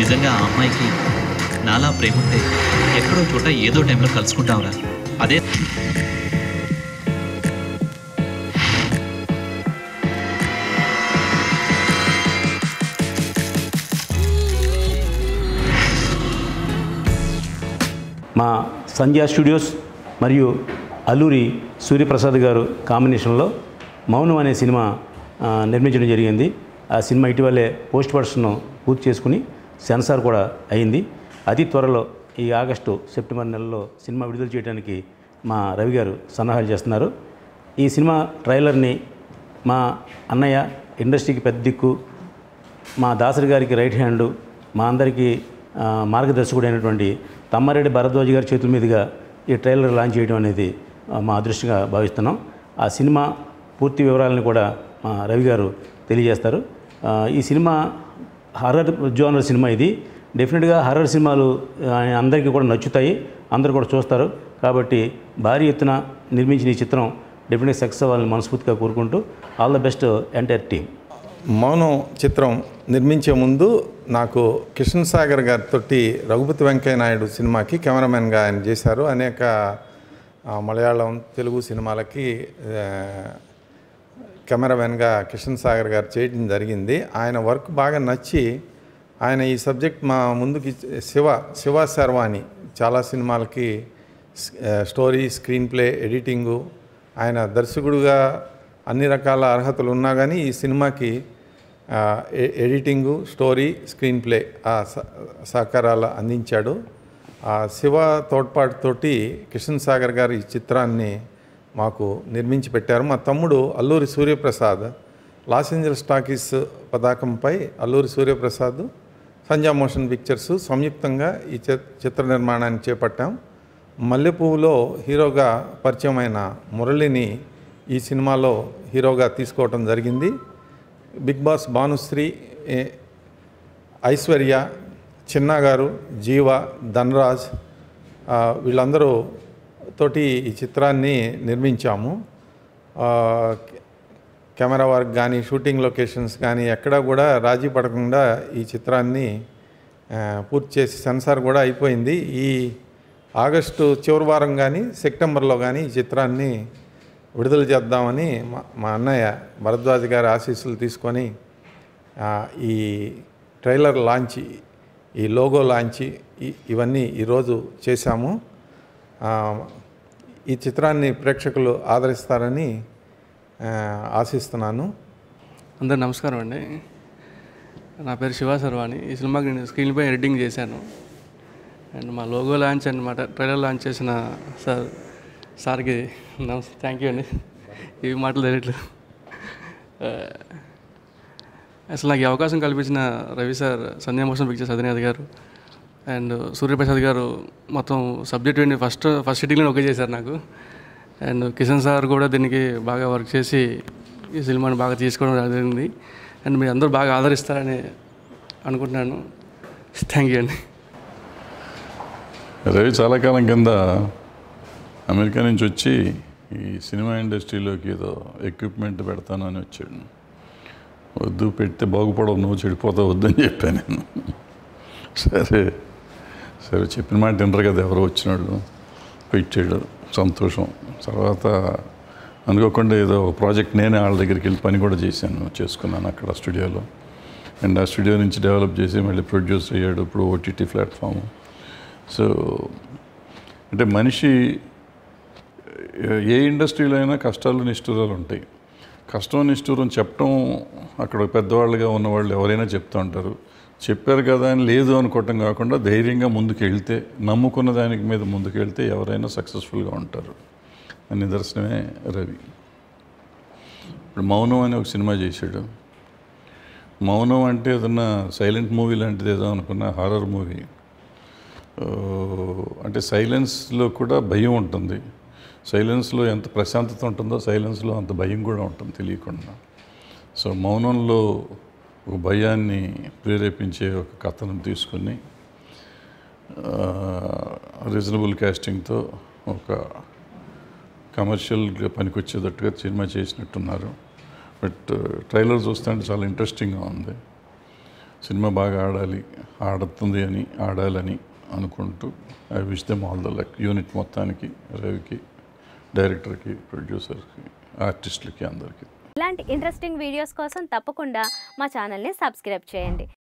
నిజంగా ఆ అమ్మాయికి నాలా ప్రేమ ఉంటే ఎక్కడో చోట ఏదో టైంలో కలుసుకుంటావురా. అదే మా సంధ్యా స్టూడియోస్ మరియు అల్లూరి సూర్యప్రసాద్ గారు కాంబినేషన్లో మౌనం అనే సినిమా నిర్మించడం జరిగింది. ఆ సినిమా ఇటీవలే పోస్ట్ ప్రొడక్షన్ పూర్తి చేసుకుని సెన్సార్ కూడా అయింది. అతి త్వరలో ఈ ఆగస్టు సెప్టెంబర్ నెలలో సినిమా విడుదల చేయడానికి మా రవి గారు సన్నాహాలు చేస్తున్నారు. ఈ సినిమా ట్రైలర్ని మా అన్నయ్య, ఇండస్ట్రీకి పెద్ద దిక్కు, మా దాసరి గారికి రైట్ హ్యాండు, మా అందరికీ మార్గదర్శకుడు అయినటువంటి తమ్మారెడ్డి భరద్వాజ్ గారి చేతుల మీదుగా ఈ ట్రైలర్ లాంచ్ చేయడం అనేది మా అదృష్టంగా భావిస్తున్నాం. ఆ సినిమా పూర్తి వివరాలను కూడా మా రవి గారు తెలియజేస్తారు. ఈ సినిమా హర్రర్ జోనర్ సినిమా. ఇది డెఫినెట్గా హర్రర్ సినిమాలు అందరికీ కూడా నచ్చుతాయి, అందరూ కూడా చూస్తారు. కాబట్టి భారీ ఎత్తున నిర్మించిన ఈ చిత్రం డెఫినెట్గా సక్సెస్ అవ్వాలని మనస్ఫూర్తిగా కోరుకుంటూ all the best entire team. మౌనం చిత్రం నిర్మించే ముందు నాకు కిషన్ సాగర్ గారితో రఘుపతి వెంకయ్య నాయుడు సినిమాకి కెమెరామెన్గా ఆయన చేశారు. అనేక మలయాళం, తెలుగు సినిమాలకి కెమెరామెన్గా కిషన్ సాగర్ గారు చేయడం జరిగింది. ఆయన వర్క్ బాగా నచ్చి ఆయన ఈ సబ్జెక్ట్ మా ముందుకి శివ శర్వాణి చాలా సినిమాలకి స్టోరీ, స్క్రీన్ ప్లే, ఎడిటింగు, ఆయన దర్శకుడుగా అన్ని రకాల అర్హతలు ఉన్నా కానీ ఈ సినిమాకి ఎడిటింగు, స్టోరీ, స్క్రీన్ ప్లే సహకారాలు అందించాడు. శివ తోడ్పాటుతోటి కిషన్ సాగర్ గారు ఈ చిత్రాన్ని మాకు నిర్మించి పెట్టారు. మా తమ్ముడు Alluri Suryaprasad, Los Angeles Talkies పతాకంపై అల్లూరి సూర్యప్రసాద్, సంధ్యా మోషన్ పిక్చర్స్ సంయుక్తంగా ఈ చిత్ర నిర్మాణాన్ని చేపట్టాం. మల్లెపువ్వులో హీరోగా పరిచయమైన మురళిని ఈ సినిమాలో హీరోగా తీసుకోవటం జరిగింది. బిగ్ బాస్ భానుశ్రీ, ఐశ్వర్య, చిన్న గారు, జీవ, ధనరాజ్ వీళ్ళందరూ తోటి ఈ చిత్రాన్ని నిర్మించాము. కెమెరా వర్క్ కానీ, షూటింగ్ లొకేషన్స్ కానీ ఎక్కడా కూడా రాజీ పడకుండా ఈ చిత్రాన్ని పూర్తి చేసి సెన్సార్ కూడా అయిపోయింది. ఈ ఆగస్టు చివరి వారం కానీ, సెప్టెంబర్లో కానీ ఈ చిత్రాన్ని విడుదల చేద్దామని మా అన్నయ్య భరద్వాజ్ గారి ఆశీస్సులు తీసుకొని ఈ ట్రైలర్ లాంచ్, ఈ లోగో లాంచ్ ఇవన్నీ ఈరోజు చేశాము. ఈ చిత్రాన్ని ప్రేక్షకులు ఆదరిస్తారని ఆశిస్తున్నాను. అందరు నమస్కారం అండి. నా పేరు శివ శర్వాణి. ఈ సినిమాకి నేను స్క్రీన్పై ఎడిటింగ్ చేశాను. అండ్ మా లోగో లాంచ్ అనమాట ట్రైలర్ లాంచ్ చేసిన సార్కి థ్యాంక్ యూ అండి. ఇవి మాటలు తెలియట్లేదు. అసలు నాకు ఈ అవకాశం కల్పించిన Ravi sir, Sandhya Motion Pictures అధినేత గారు అండ్ సూర్యప్రసాద్ గారు మొత్తం సబ్జెక్ట్ ఏంటి ఫస్ట్ సిట్టింగ్లో ఒకే చేశారు నాకు. అండ్ కిషన్ సార్ కూడా దీనికి బాగా వర్క్ చేసి ఈ సినిమాని బాగా తీసుకోవడం జరిగింది. అండ్ మీరు అందరూ బాగా ఆదరిస్తారని అనుకుంటున్నాను. థ్యాంక్ యూ అండి. రవి చాలా కాలం కింద అమెరికా నుంచి వచ్చి ఈ సినిమా ఇండస్ట్రీలోకి ఏదో ఎక్విప్మెంట్ పెడతాను అని వచ్చాడు. వద్దు, పెడితే బాగుపడవు, నువ్వు చెడిపోతావు, వద్దని చెప్పాను నేను. సరే చెప్పిన మాట వినరు కదా ఎవరో వచ్చినాడు, పెట్టాడు, సంతోషం. తర్వాత అనుకోకుండా ఏదో ఒక ప్రాజెక్ట్ నేనే వాళ్ళ దగ్గరికి వెళ్ళి పని కూడా చేసుకున్నాను అక్కడ స్టూడియోలో. అండ్ ఆ స్టూడియో నుంచి డెవలప్ చేసి మళ్ళీ ప్రొడ్యూస్ అయ్యాడు. ఇప్పుడు ఓటీటీ ప్లాట్ఫామ్. సో అంటే మనిషి ఏ ఇండస్ట్రీలో అయినా కష్టాలు, నిష్ఠూరాలు ఉంటాయి. కష్టం, నిష్ఠూరం చెప్పడం అక్కడ పెద్దవాళ్ళుగా ఉన్నవాళ్ళు ఎవరైనా చెప్తూ ఉంటారు. చెప్పారు కదా అని లేదు అనుకోవటం కాకుండా ధైర్యంగా ముందుకు వెళ్తే, నమ్ముకున్న దానికి మీద ముందుకు వెళ్తే ఎవరైనా సక్సెస్ఫుల్గా ఉంటారు. నిదర్శనమే రవి. ఇప్పుడు మౌనం అని ఒక సినిమా చేశాడు. మౌనం అంటే ఏదన్నా సైలెంట్ మూవీ లాంటిది ఏదో అనుకున్న హారర్ మూవీ. అంటే సైలెన్స్లో కూడా భయం ఉంటుంది. సైలెన్స్లో ఎంత ప్రశాంతత ఉంటుందో సైలెన్స్లో అంత భయం కూడా ఉంటుంది తెలియకుండా. సో మౌనంలో ఒక భయాన్ని ప్రేరేపించే ఒక కథను తీసుకుని రీజనబుల్ కాస్టింగ్తో ఒక కమర్షియల్గా పనికొచ్చేటట్టుగా సినిమా చేసినట్టున్నారు. బట్ ట్రైలర్ చూస్తుంటే చాలా ఇంట్రెస్టింగ్గా ఉంది. సినిమా బాగా ఆడుతుంది అని ఆడాలని అనుకుంటూ I wish them all the luck unit మొత్తానికి, రవికి, డైరెక్టర్కి, ప్రొడ్యూసర్కి, ఆర్టిస్టులకి అందరికీ. ఇలాంటి ఇంట్రెస్టింగ్ వీడియోస్ కోసం తప్పకుండా మా ఛానల్ని సబ్స్క్రైబ్ చేయండి.